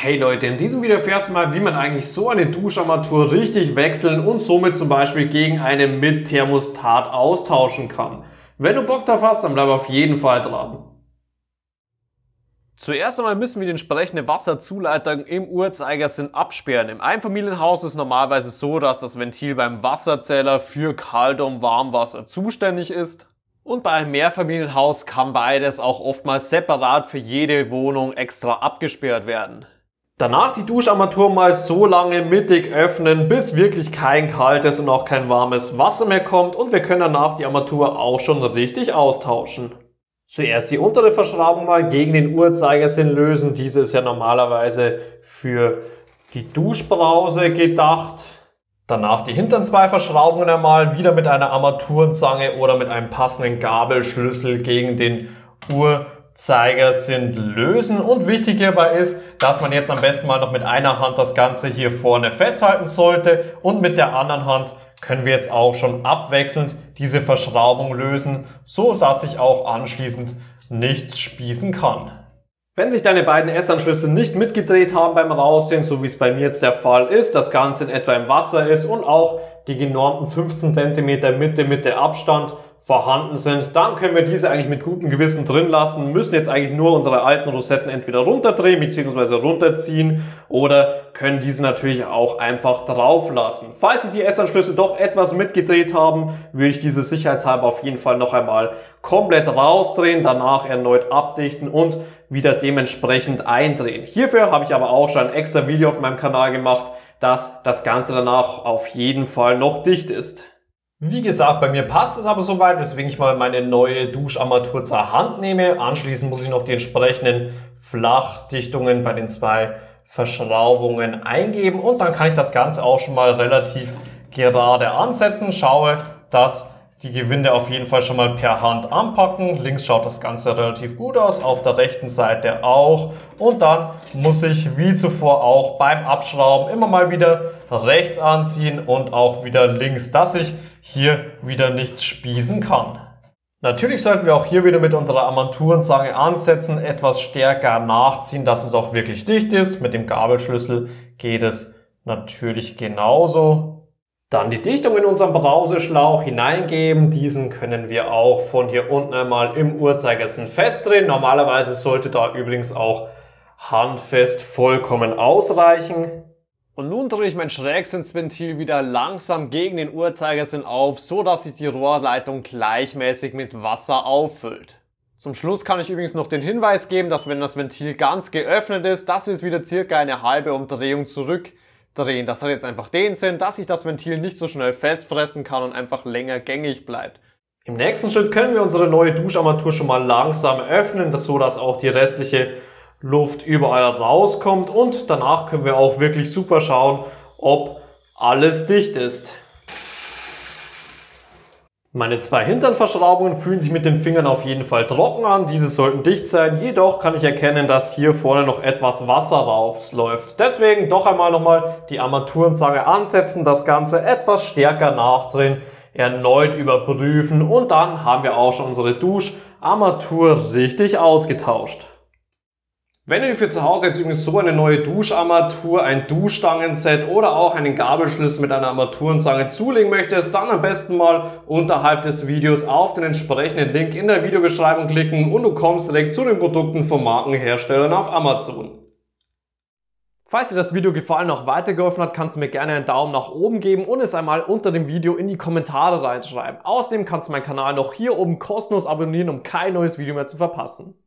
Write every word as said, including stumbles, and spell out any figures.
Hey Leute, in diesem Video erfährst du mal, wie man eigentlich so eine Duscharmatur richtig wechseln und somit zum Beispiel gegen eine mit Thermostat austauschen kann. Wenn du Bock drauf hast, dann bleib auf jeden Fall dran. Zuerst einmal müssen wir die entsprechende Wasserzuleitung im Uhrzeigersinn absperren. Im Einfamilienhaus ist es normalerweise so, dass das Ventil beim Wasserzähler für Kalt- und Warmwasser zuständig ist. Und bei einem Mehrfamilienhaus kann beides auch oftmals separat für jede Wohnung extra abgesperrt werden. Danach die Duscharmatur mal so lange mittig öffnen, bis wirklich kein kaltes und auch kein warmes Wasser mehr kommt und wir können danach die Armatur auch schon richtig austauschen. Zuerst die untere Verschraubung mal gegen den Uhrzeigersinn lösen. Diese ist ja normalerweise für die Duschbrause gedacht. Danach die hinteren zwei Verschraubungen einmal wieder mit einer Armaturenzange oder mit einem passenden Gabelschlüssel gegen den Uhrzeigersinn lösen. Und wichtig hierbei ist, dass man jetzt am besten mal noch mit einer Hand das Ganze hier vorne festhalten sollte und mit der anderen Hand können wir jetzt auch schon abwechselnd diese Verschraubung lösen, so dass sich auch anschließend nichts spießen kann. Wenn sich deine beiden Essanschlüsse nicht mitgedreht haben beim Rausziehen, so wie es bei mir jetzt der Fall ist, das Ganze in etwa im Wasser ist und auch die genormten fünfzehn Zentimeter Mitte Mitte Abstand vorhanden sind, dann können wir diese eigentlich mit gutem Gewissen drin lassen, müssen jetzt eigentlich nur unsere alten Rosetten entweder runterdrehen bzw. runterziehen oder können diese natürlich auch einfach drauf lassen. Falls sich die Essanschlüsse doch etwas mitgedreht haben, würde ich diese sicherheitshalber auf jeden Fall noch einmal komplett rausdrehen, danach erneut abdichten und wieder dementsprechend eindrehen. Hierfür habe ich aber auch schon ein extra Video auf meinem Kanal gemacht, dass das Ganze danach auf jeden Fall noch dicht ist. Wie gesagt, bei mir passt es aber soweit, weswegen ich mal meine neue Duscharmatur zur Hand nehme. Anschließend muss ich noch die entsprechenden Flachdichtungen bei den zwei Verschraubungen eingeben und dann kann ich das Ganze auch schon mal relativ gerade ansetzen. Schaue, dass die Gewinde auf jeden Fall schon mal per Hand anpacken. Links schaut das Ganze relativ gut aus, auf der rechten Seite auch. Und dann muss ich wie zuvor auch beim Abschrauben immer mal wieder rechts anziehen und auch wieder links, dass ich hier wieder nichts spießen kann. Natürlich sollten wir auch hier wieder mit unserer Armaturenzange ansetzen, etwas stärker nachziehen, dass es auch wirklich dicht ist. Mit dem Gabelschlüssel geht es natürlich genauso. Dann die Dichtung in unseren Brauseschlauch hineingeben. Diesen können wir auch von hier unten einmal im Uhrzeigersinn festdrehen. Normalerweise sollte da übrigens auch handfest vollkommen ausreichen. Und nun drehe ich mein Schrägsinnsventil wieder langsam gegen den Uhrzeigersinn auf, so dass sich die Rohrleitung gleichmäßig mit Wasser auffüllt. Zum Schluss kann ich übrigens noch den Hinweis geben, dass wenn das Ventil ganz geöffnet ist, dass wir es wieder circa eine halbe Umdrehung zurückdrehen. Das hat jetzt einfach den Sinn, dass sich das Ventil nicht so schnell festfressen kann und einfach länger gängig bleibt. Im nächsten Schritt können wir unsere neue Duscharmatur schon mal langsam öffnen, das so dass auch die restliche Luft überall rauskommt und danach können wir auch wirklich super schauen, ob alles dicht ist. Meine zwei hinteren Verschraubungen fühlen sich mit den Fingern auf jeden Fall trocken an, diese sollten dicht sein, jedoch kann ich erkennen, dass hier vorne noch etwas Wasser rausläuft. Deswegen doch einmal nochmal die Armaturenzange ansetzen, das Ganze etwas stärker nachdrehen, erneut überprüfen und dann haben wir auch schon unsere Duscharmatur richtig ausgetauscht. Wenn du dir für zu Hause jetzt übrigens so eine neue Duscharmatur, ein Duschstangenset oder auch einen Gabelschlüssel mit einer Armaturenzange zulegen möchtest, dann am besten mal unterhalb des Videos auf den entsprechenden Link in der Videobeschreibung klicken und du kommst direkt zu den Produkten von Markenherstellern auf Amazon. Falls dir das Video gefallen und auch weitergeholfen hat, kannst du mir gerne einen Daumen nach oben geben und es einmal unter dem Video in die Kommentare reinschreiben. Außerdem kannst du meinen Kanal noch hier oben kostenlos abonnieren, um kein neues Video mehr zu verpassen.